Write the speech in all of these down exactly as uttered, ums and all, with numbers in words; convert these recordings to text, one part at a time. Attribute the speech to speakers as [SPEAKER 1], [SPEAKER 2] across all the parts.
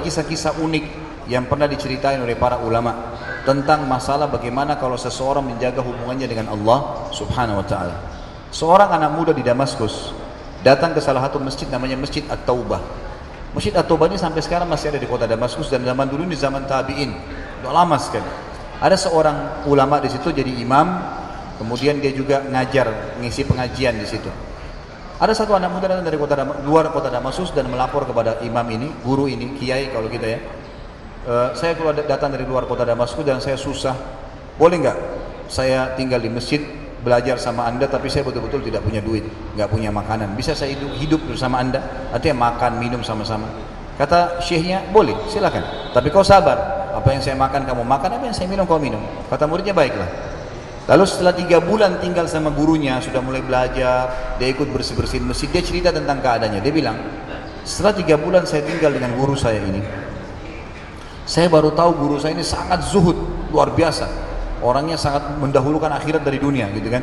[SPEAKER 1] kisah-kisah unik yang pernah diceritain oleh para ulama tentang masalah bagaimana kalau seseorang menjaga hubungannya dengan Allah Subhanahu wa taala. Seorang anak muda di Damaskus datang ke salah satu masjid namanya Masjid At-Taubah. Masjid At-Taubah ini sampai sekarang masih ada di kota Damaskus, dan zaman dulu di zaman tabi'in, udah lama sekali. Ada seorang ulama di situ jadi imam, kemudian dia juga ngajar, ngisi pengajian di situ. Ada satu anak muda datang dari kota luar kota Damaskus dan melapor kepada imam ini, guru ini, kiai kalau kita ya. E, saya keluar datang dari luar kota Damaskus dan saya susah. Boleh nggak saya tinggal di masjid belajar sama anda, tapi saya betul-betul tidak punya duit, nggak punya makanan. Bisa saya hidup, hidup bersama anda? Artinya makan, minum sama-sama. Kata syekhnya, boleh, silakan. Tapi kau sabar. Apa yang saya makan kamu makan, apa yang saya minum kau minum. Kata muridnya, baiklah. Lalu setelah tiga bulan tinggal sama gurunya, sudah mulai belajar, dia ikut bersih-bersihin masjid, dia cerita tentang keadaannya. Dia bilang, setelah tiga bulan saya tinggal dengan guru saya ini, saya baru tahu guru saya ini sangat zuhud, luar biasa. Orangnya sangat mendahulukan akhirat dari dunia, gitu kan.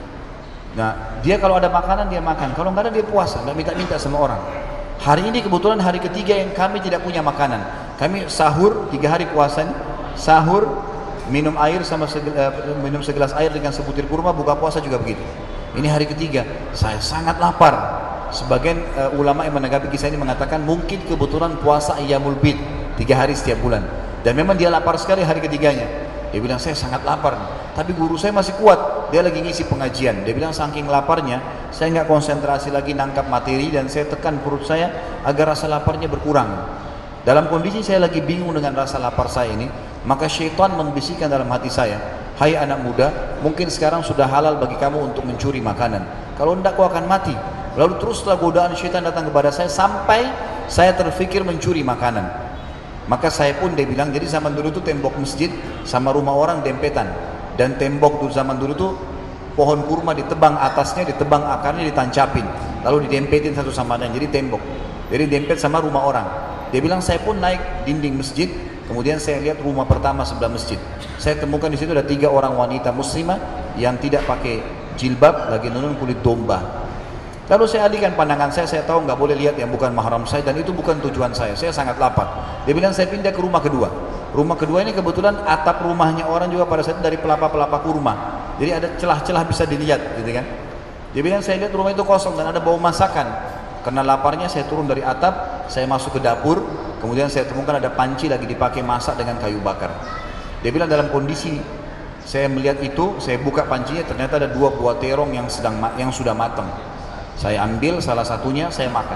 [SPEAKER 1] Nah, dia kalau ada makanan dia makan, kalau nggak ada dia puasa, nggak minta-minta sama orang. Hari ini kebetulan hari ketiga yang kami tidak punya makanan. Kami sahur, tiga hari puasa, sahur, minum air sama segel, uh, minum segelas air dengan sebutir kurma, buka puasa juga begitu. Ini hari ketiga, saya sangat lapar. Sebagian uh, ulama yang menanggapi kisah ini mengatakan mungkin kebetulan puasa Ayyamul Bid, tiga hari setiap bulan. Dan memang dia lapar sekali hari ketiganya. Dia bilang, saya sangat lapar nih. Tapi guru saya masih kuat, dia lagi ngisi pengajian. Dia bilang saking laparnya, saya nggak konsentrasi lagi nangkap materi dan saya tekan perut saya agar rasa laparnya berkurang. Dalam kondisi saya lagi bingung dengan rasa lapar saya ini, maka syaitan membisikkan dalam hati saya, hai anak muda, mungkin sekarang sudah halal bagi kamu untuk mencuri makanan. Kalau tidak kau akan mati. Lalu teruslah godaan syaitan datang kepada saya sampai saya terfikir mencuri makanan. Maka saya pun, dia bilang, jadi zaman dulu itu tembok masjid sama rumah orang dempetan, dan tembok dulu zaman dulu itu pohon kurma ditebang atasnya, ditebang akarnya, ditancapin, lalu didempetin satu sama lain, jadi tembok, jadi dempet sama rumah orang. Dia bilang saya pun naik dinding masjid, kemudian saya lihat rumah pertama sebelah masjid. Saya temukan di situ ada tiga orang wanita muslimah yang tidak pakai jilbab, lagi nunun kulit domba. Lalu saya alihkan pandangan saya, saya tahu nggak boleh lihat yang bukan mahram saya, dan itu bukan tujuan saya, saya sangat lapar. Dia bilang saya pindah ke rumah kedua. Rumah kedua ini kebetulan atap rumahnya orang juga pada saat itu dari pelapa-pelapa kurma. Jadi ada celah-celah bisa dilihat, gitu kan. Dia bilang saya lihat rumah itu kosong dan ada bau masakan. Karena laparnya saya turun dari atap, saya masuk ke dapur, kemudian saya temukan ada panci lagi dipakai masak dengan kayu bakar. Dia bilang dalam kondisi saya melihat itu, saya buka pancinya, ternyata ada dua buah terong yang sedang yang sudah matang. Saya ambil salah satunya, saya makan.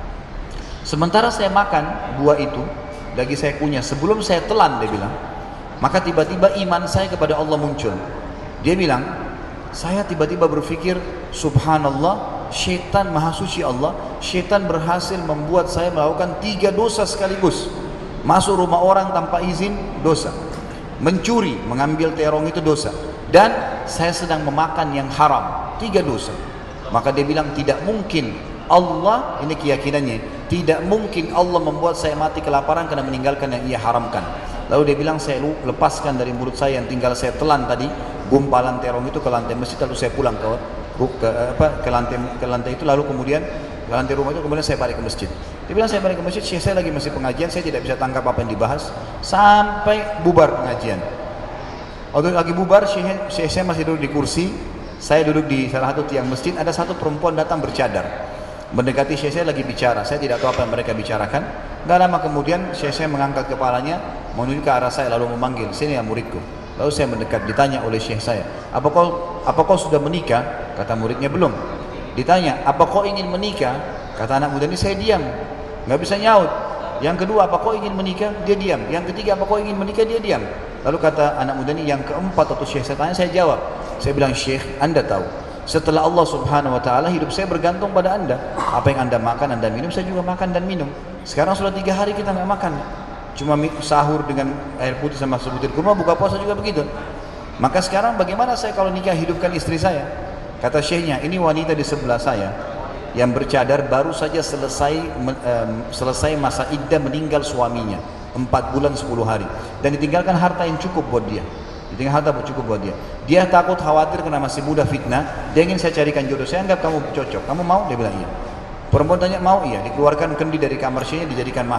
[SPEAKER 1] Sementara saya makan buah itu, lagi saya kunyah, sebelum saya telan, dia bilang, maka tiba-tiba iman saya kepada Allah muncul. Dia bilang, saya tiba-tiba berpikir, subhanallah, syaitan maha suci Allah, syaitan berhasil membuat saya melakukan tiga dosa sekaligus. Masuk rumah orang tanpa izin, dosa. Mencuri, mengambil terong itu dosa. Dan saya sedang memakan yang haram, tiga dosa. Maka dia bilang tidak mungkin Allah, ini keyakinannya, tidak mungkin Allah membuat saya mati kelaparan karena meninggalkan yang ia haramkan. Lalu dia bilang saya lepaskan dari mulut saya yang tinggal saya telan tadi, gumpalan terong itu ke lantai masjid, lalu saya pulang ke ke, apa, ke lantai ke lantai itu, lalu kemudian ke lantai rumah itu, kemudian saya balik ke masjid. Dia bilang saya balik ke masjid, saya lagi masih pengajian, saya tidak bisa tangkap apa yang dibahas sampai bubar pengajian. Waktu lagi bubar, syekh saya masih duduk di kursi. Saya duduk di salah satu tiang masjid, ada satu perempuan datang bercadar mendekati syekh saya lagi bicara. Saya tidak tahu apa yang mereka bicarakan. Gak lama kemudian syekh saya mengangkat kepalanya menuju ke arah saya lalu memanggil, sini ya muridku. Lalu saya mendekat, ditanya oleh syekh saya, apa kau, apa kau sudah menikah? Kata muridnya belum. Ditanya, apa kau ingin menikah? Kata anak muda ini, saya diam, gak bisa nyaut. Yang kedua, apa kau ingin menikah? Dia diam. Yang ketiga, apa kau ingin menikah? Dia diam. Lalu kata anak muda ini, yang keempat atau syekh saya tanya, saya jawab. Saya bilang, syekh, anda tahu, setelah Allah subhanahu wa ta'ala, hidup saya bergantung pada anda. Apa yang anda makan, anda minum, saya juga makan dan minum. Sekarang sudah tiga hari kita nggak makan, cuma sahur dengan air putih sama sebutir kurma, buka puasa juga begitu. Maka sekarang bagaimana saya kalau nikah hidupkan istri saya? Kata syekhnya, ini wanita di sebelah saya yang bercadar baru saja selesai um, selesai masa iddah meninggal suaminya, empat bulan sepuluh hari, dan ditinggalkan harta yang cukup buat dia. Ditinggal harta cukup buat dia. Dia takut khawatir karena masih muda fitnah. Dia ingin saya carikan jodoh. Saya anggap kamu cocok. Kamu mau? Dia bilang iya. Perempuan tanya mau? Iya. Dikeluarkan kendi dari kamar syekhnya, dijadikan mahar.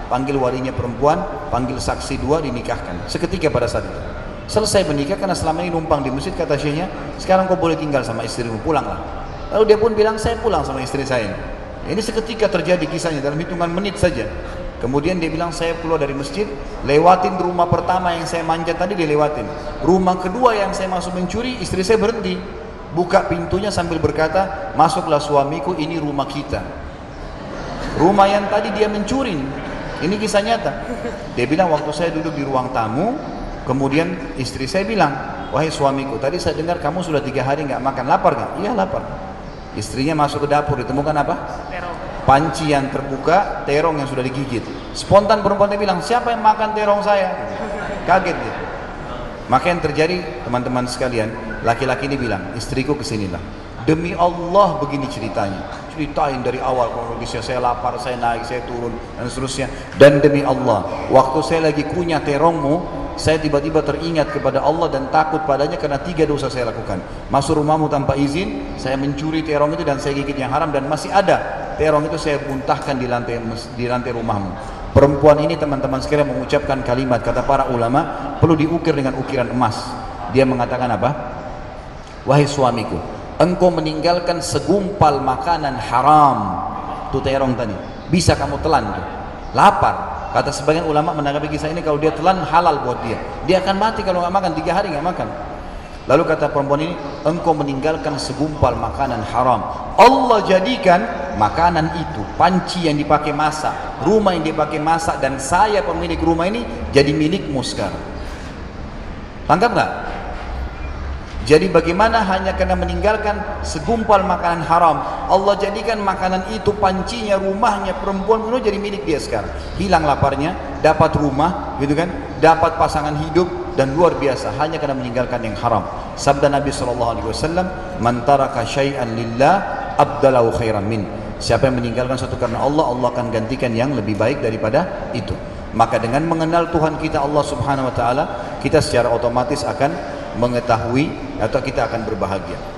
[SPEAKER 1] panggil walinya perempuan, panggil saksi dua, dinikahkan. Seketika pada saat itu. Selesai menikah, karena selama ini numpang di masjid, kata syekhnya, sekarang kau boleh tinggal sama istrimu, pulanglah. Lalu dia pun bilang, saya pulang sama istri saya. Ini seketika terjadi kisahnya, dalam hitungan menit saja. Kemudian dia bilang, saya keluar dari masjid, lewatin rumah pertama yang saya manjat tadi, dia lewatin. Rumah kedua yang saya masuk mencuri, istri saya berhenti. Buka pintunya sambil berkata, masuklah suamiku, ini rumah kita. Rumah yang tadi dia mencuri. Ini kisah nyata. Dia bilang, waktu saya duduk di ruang tamu, kemudian istri saya bilang, wahai suamiku, tadi saya dengar kamu sudah tiga hari nggak makan, lapar nggak? Iya lapar. Istrinya masuk ke dapur, ditemukan apa? Terong. Panci yang terbuka, terong yang sudah digigit. Spontan perempuan dia bilang, siapa yang makan terong saya? Kaget dia. Maka yang terjadi, teman-teman sekalian, laki-laki ini bilang, istriku kesinilah. Demi Allah begini ceritanya. Ceritain dari awal kronologisnya, saya lapar, saya naik, saya turun, dan seterusnya. Dan demi Allah, waktu saya lagi kunyah terongmu, saya tiba-tiba teringat kepada Allah dan takut padanya karena tiga dosa saya lakukan. Masuk rumahmu tanpa izin, saya mencuri terong itu dan saya gigit yang haram, dan masih ada terong itu saya muntahkan di lantai di lantai rumahmu. Perempuan ini, teman-teman sekalian, mengucapkan kalimat, kata para ulama, perlu diukir dengan ukiran emas. Dia mengatakan apa? Wahai suamiku, engkau meninggalkan segumpal makanan haram, itu terong tadi, bisa kamu telan tuh. Lapar. Kata sebagian ulama menanggapi kisah ini, kalau dia telan halal buat dia. Dia akan mati kalau nggak makan, tiga hari nggak makan. Lalu kata perempuan ini, engkau meninggalkan segumpal makanan haram. Allah jadikan makanan itu, panci yang dipakai masak, rumah yang dipakai masak, dan saya pemilik rumah ini jadi milikmu sekarang. Tangkap nggak? Jadi bagaimana hanya karena meninggalkan segumpal makanan haram, Allah jadikan makanan itu, pancinya, rumahnya, perempuan itu jadi milik dia sekarang. Hilang laparnya, dapat rumah, gitu kan? Dapat pasangan hidup, dan luar biasa hanya karena meninggalkan yang haram. Sabda Nabi shallallahu alaihi wasallam, "Man taraka syai'an lillah abdalahu khairan min." Siapa yang meninggalkan sesuatu karena Allah, Allah akan gantikan yang lebih baik daripada itu. Maka dengan mengenal Tuhan kita Allah Subhanahu wa taala, kita secara otomatis akan mengetahui atau kita akan berbahagia.